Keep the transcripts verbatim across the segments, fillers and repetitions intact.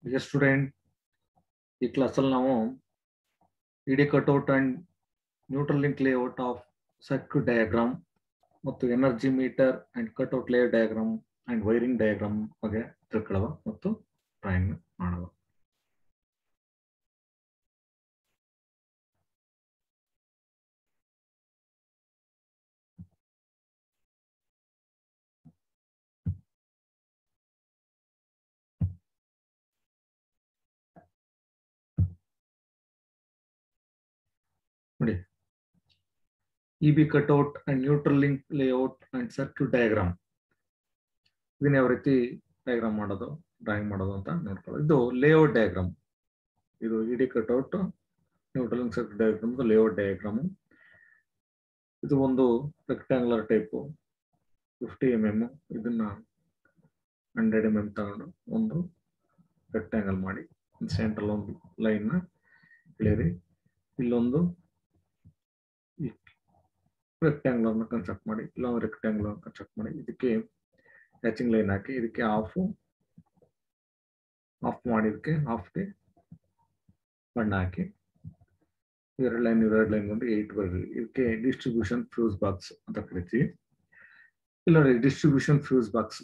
ಈಗ ಸ್ಟೂಡೆಂಟ್ ಈ ಕ್ಲಾಸಲ್ಲಿ ನಾವು E D cutout and neutral link layout of circuit diagram ಮತ್ತು energy meter and cutout layout diagram and wiring diagram ಬಗ್ಗೆ ತಿಳ್ಕೊಳ್ಳುವ ಮತ್ತು ಡ್ರಾಯಿಂಗ್ ಮಾಡುವ. ನೋಡಿ, E B cutout and neutral link layout and circuit diagram ಇದನ್ನ ಯಾವ ರೀತಿ ಡಯಾಗ್ರಾಮ್ ಮಾಡೋದು ಡ್ರಾಯಿಂಗ್ ಮಾಡೋದು ಅಂತ ನೋಡ್ಕೊಳ್ಳೋದು. ಇದು ಲೇಔಟ್ ಡಯಾಗ್ರಾಮ್. ಇದು E D cutout neutral link circuit diagram layout diagram. ಇದು ಒಂದು rectangular type fifty M M ಇದನ್ನ ಹಂಡ್ರೆಡ್ ಎಂ ಎಂ ತಗೊಂಡು ಒಂದು ರೆಕ್ಟಾಂಗಲ್ ಮಾಡಿ ಸೆಂಟ್ರಲ್ ಒಂದು ಲೈನ್ ನ ಎಳೆಯಿರಿ. ಇಲ್ಲೊಂದು ರೆಕ್ಟಾಂಗ್ಯುಲರ್ ಕನ್ಸ್ಟ್ರಕ್ಟ್ ಮಾಡಿ, ಇಲ್ಲೊಂದು ರೆಕ್ಟಾಂಗ್ಯುಲರ್ ಕನ್ಸ್ಟ್ರಕ್ಟ್ ಮಾಡಿ, ಇದಕ್ಕೆ ಹ್ಯಾಚಿಂಗ್ ಲೈನ್ ಹಾಕಿ, ಇದಕ್ಕೆ ಆಫ್ ಆಫ್ ಮಾಡಿ, ಇದಕ್ಕೆ ಆಫ್ಗೆ ಬಣ್ಣ ಹಾಕಿ, ಎರಡು ಲೈನ್ ಎರಡು ಲೈನ್ ಒಂದು ಏಟ್ ಬರ್ರಿ. ಇದಕ್ಕೆ ಡಿಸ್ಟ್ರಿಬ್ಯೂಷನ್ ಫ್ಯೂಸ್ ಬಾಕ್ಸ್ ಅಂತ ಕರಿತೀವಿ. ಇಲ್ಲ ನೋಡಿ, ಡಿಸ್ಟ್ರಿಬ್ಯೂಷನ್ ಫ್ಯೂಸ್ ಬಾಕ್ಸ್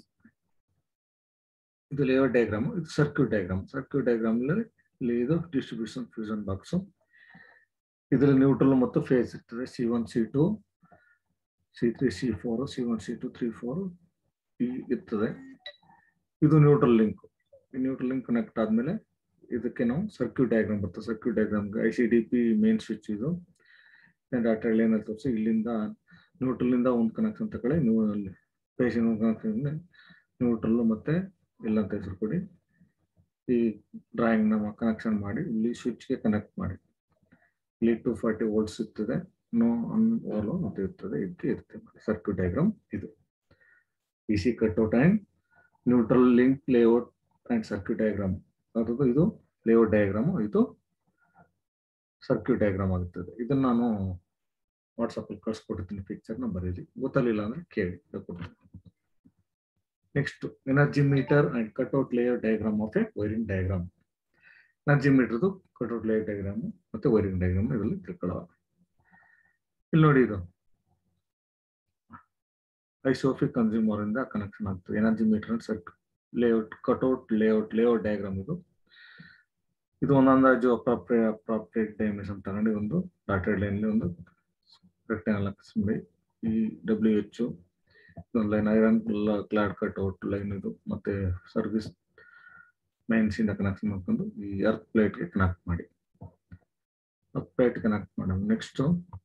ಇದು ಲೇಔಟ್ ಡಯಾಗ್ರಾಮ್, ಇದು ಸರ್ಕ್ಯೂಟ್ ಡಯಾಗ್ರಾಮ್. ಸರ್ಕ್ಯೂಟ್ ಡಯಾಗ್ರಾಮ್ ಇಲ್ಲಿ ಇದು ಡಿಸ್ಟ್ರಿಬ್ಯೂಷನ್ ಫ್ಯೂಷನ್ ಬಾಕ್ಸ್. ಇದರಲ್ಲಿ ನ್ಯೂಟ್ರಲ್ ಮತ್ತು ಫೇಸ್ ಇರ್ತದೆ. C one C two C three C four C one C two three four ಇರ್ತದೆ. ಇದು ನ್ಯೂಟ್ರಲ್ ಲಿಂಕ್. ಈ ನ್ಯೂಟ್ರಲ್ ಲಿಂಕ್ ಕನೆಕ್ಟ್ ಆದ್ಮೇಲೆ ಇದಕ್ಕೆ ನಾವು ಸರ್ಕ್ಯೂಟ್ ಡಯಾಗ್ರಾಮ್ ಬರ್ತದೆ. ಸರ್ಕ್ಯೂಟ್ ಡಯಾಗ್ರಾಮ್ಗೆ I C D P main switch ಇದು ಡಾಟಾ ಲೈನ್ ಅಲ್ಲಿ ತೋರಿಸಿ, ಇಲ್ಲಿಂದ ನ್ಯೂಟ್ರಲ್ ಇಂದ ಒಂದು ಕನೆಕ್ಷನ್ ತಗೊಳ್ಳಿ, ನೀವು ಪೇಷನ್ ಕನೆಕ್ಷನ್ ನ್ಯೂಟ್ರಲ್ ಮತ್ತೆ ಇಲ್ಲ ಅಂತ ಹೆಸರು ಕೊಡಿ. ಈ ಡ್ರಾಯಿಂಗ್ ನ ಕನೆಕ್ಷನ್ ಮಾಡಿ ಇಲ್ಲಿ ಸ್ವಿಚ್ಗೆ ಕನೆಕ್ಟ್ ಮಾಡಿ. ಇಲ್ಲಿ ಟೂ ಫಾರ್ಟಿ ವೋಲ್ಟ್ಸ್ ಇರ್ತದೆ, ನೋ ಅನ್ ಓಲೋ ಅಂತ ಇರ್ತದೆ, ಇದಕ್ಕೆ ಇರ್ತದೆ ಸರ್ಕ್ಯೂಟ್ ಡಯಾಗ್ರಾಮ್. ಇದು E C cutout and neutral link layout and circuit diagram. ಅದು ಇದು ಲೇಔಟ್ ಡಯಾಗ್ರಾಮ್, ಇದು ಸರ್ಕ್ಯೂಟ್ ಡಯಾಗ್ರಾಮ್ ಆಗುತ್ತದೆ. ಇದನ್ನ ನಾನು ವಾಟ್ಸಪ್ ಅಲ್ಲಿ ಕಳ್ಸಿಕೊಡ್ತೀನಿ, ಪಿಕ್ಚರ್ ನ ಬರೀರಿ, ಗೊತ್ತಲಿಲ್ಲ ಅಂದ್ರೆ ಕೇಳಿ ಹೇಳ್ಕೊಡ್ತೀನಿ. Next energy meter and cutout layout diagram of a wiring diagram. Energy ಮೀಟರ್ದು ಕಟ್ಔಟ್ ಲೇಔಟ್ ಡಯಾಗ್ರಾಮ್ ಮತ್ತೆ ವೈರಿಂಗ್ ಡಯಾಗ್ರಾಮ್ ಇದರಲ್ಲಿ ತಿಳ್ಕೊಳ್ಳುವ. ಇಲ್ಲಿ ನೋಡಿ, ಇದು ಐಸೋಫಿಕ್ ಕನ್ಸ್ಯೂಮರ್ ಇಂದ ಕನೆಕ್ಷನ್ ಆಗ್ತದೆ. Energy meter and circuit layout cutout layout layout diagram. ಇದು ಇದು ಒಂದು ಅಂದಾಜು ಅಪ್ರಾಪ್ರಿಯೇಟ್ ಅಪ್ರಾಪ್ರಿಯೇಟ್ ಡೈಮೆನ್ಷನ್ ತಗೊಂಡು ಒಂದು ಡಾಟೆಡ್ ಲೈನ್ ಒಂದು ರೆಕ್ಟಾಂಗಲ್ ಹಾಕಿಸ್ಬಿಡಿ. ಈ ಡಬ್ಲ್ಯೂ ಎಚ್ ಒಂದು line iron clad cutout line ಇದು, ಮತ್ತೆ ಸರ್ವಿಸ್ ಮೈನ್ಸ್ ಇಂದ ಕನೆಕ್ಷನ್ ಮಾಡ್ಕೊಂಡು ಈ ಅರ್ತ್ ಪ್ಲೇಟ್ ಗೆ ಕನೆಕ್ಟ್ ಮಾಡಿ. ಅರ್ತ್ ಪ್ಲೇಟ್ ಕನೆಕ್ಟ್ ಮಾಡಿ ನೆಕ್ಸ್ಟ್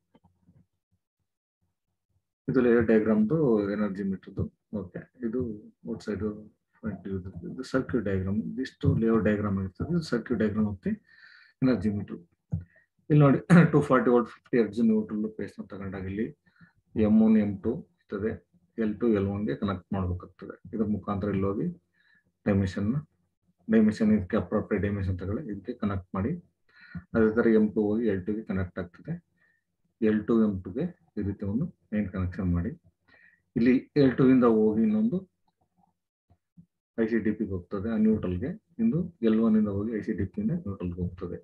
ಇದು ಲೇಔಟ್ ಡಯಾಗ್ರಾಮ್ದು ಎನರ್ಜಿ ಮೀಟರ್ದು. ಓಕೆ, ಇದು ಔಟ್ ಸೈಡ್ ಇದು ಸರ್ಕ್ಯೂಟ್ ಡಯಾಗ್ರಾಮ್. ಇದಿಷ್ಟು ಲೇಔಟ್ ಡಯಾಗ್ರಾಮ್ ಇರ್ತದೆ. ಇದು ಸರ್ಕ್ಯೂಟ್ ಡಯಾಗ್ರಾಮ್ ಮತ್ತೆ ಎನರ್ಜಿ ಮೀಟರ್. ಇಲ್ಲಿ ನೋಡಿ, two forty volt fifty hertz neutral phase ನ ತಗೊಂಡಾಗ ಇಲ್ಲಿ ಎಂ ಒನ್ ಎಂ ಟು ಇರ್ತದೆ, ಎಲ್ ಟು ಎಲ್ ಒನ್ ಗೆ ಕನೆಕ್ಟ್ ಮಾಡ್ಬೇಕಾಗ್ತದೆ. ಇದ್ರ ಮುಖಾಂತರ ಇಲ್ಲಿ ಹೋಗಿ ಡೈಮೆನ್ಷನ್ ಡೈಮೆನ್ಷನ್ ಇದಕ್ಕೆ ಅಪ್ರಾಪ್ರಿಯೇಟ್ ಡೈಮೆನ್ಷನ್ ತಗೊಳ್ಳಿ, ಇದಕ್ಕೆ ಕನೆಕ್ಟ್ ಮಾಡಿ. ಅದೇ ತರ ಎಂ ಟು ಹೋಗಿ ಎಲ್ ಟು ಗೆ ಕನೆಕ್ಟ್ ಆಗ್ತದೆ. ಎಲ್ ಟು ಎಂ ಟು ಗೆ ಈ ರೀತಿ ಒಂದು ಮೇನ್ ಕನೆಕ್ಷನ್ ಮಾಡಿ. ಇಲ್ಲಿ ಎಲ್ ಟು ಇಂದ ಹೋಗಿ ಇನ್ನೊಂದು ಐ ಸಿ ಡಿ ಪಿಗೆ ಹೋಗ್ತದೆ, ಆ ನ್ಯೂಟ್ರಲ್ಗೆ. ಇಂದು ಎಲ್ ಒನ್ ಇಂದ ಹೋಗಿ ಐ ಸಿ ಡಿ ಪಿ ಇಂದ ನ್ಯೂಟ್ರಲ್ಗೆ ಹೋಗ್ತದೆ,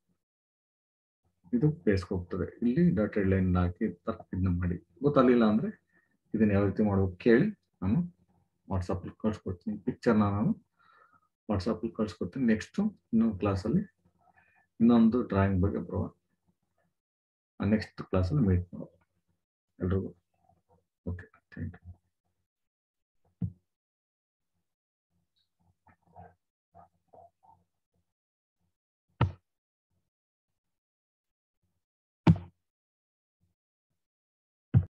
ಇದು ಬೇಸ್ಗೆ ಹೋಗ್ತದೆ. ಇಲ್ಲಿ ಡಾಟೆಡ್ ಲೈನ್ ಹಾಕಿ ಇದನ್ನ ಮಾಡಿ. ಗೊತ್ತಾಗಲಿಲ್ಲ ಅಂದ್ರೆ ಇದನ್ನ ಯಾವ ರೀತಿ ಮಾಡ್ಬೇಕು ಕೇಳಿ, ನಾನು ವಾಟ್ಸಪ್ ಅಲ್ಲಿ ಕಳ್ಸಿಕೊಡ್ತೀನಿ. ಪಿಕ್ಚರ್ನ ನಾನು ವಾಟ್ಸಪ್ ಅಲ್ಲಿ ಕಳ್ಸಿಕೊಡ್ತೀನಿ. ನೆಕ್ಸ್ಟ್ ಇನ್ನೊಂದು ಕ್ಲಾಸಲ್ಲಿ ಇನ್ನೊಂದು ಡ್ರಾಯಿಂಗ್ ಬಗ್ಗೆ ಬರುವ ನೆಕ್ಸ್ಟ್ ಕ್ಲಾಸಲ್ಲಿ ಮೀಟ್ ಮಾಡೋದು. ಎಲ್ರಿಗೂ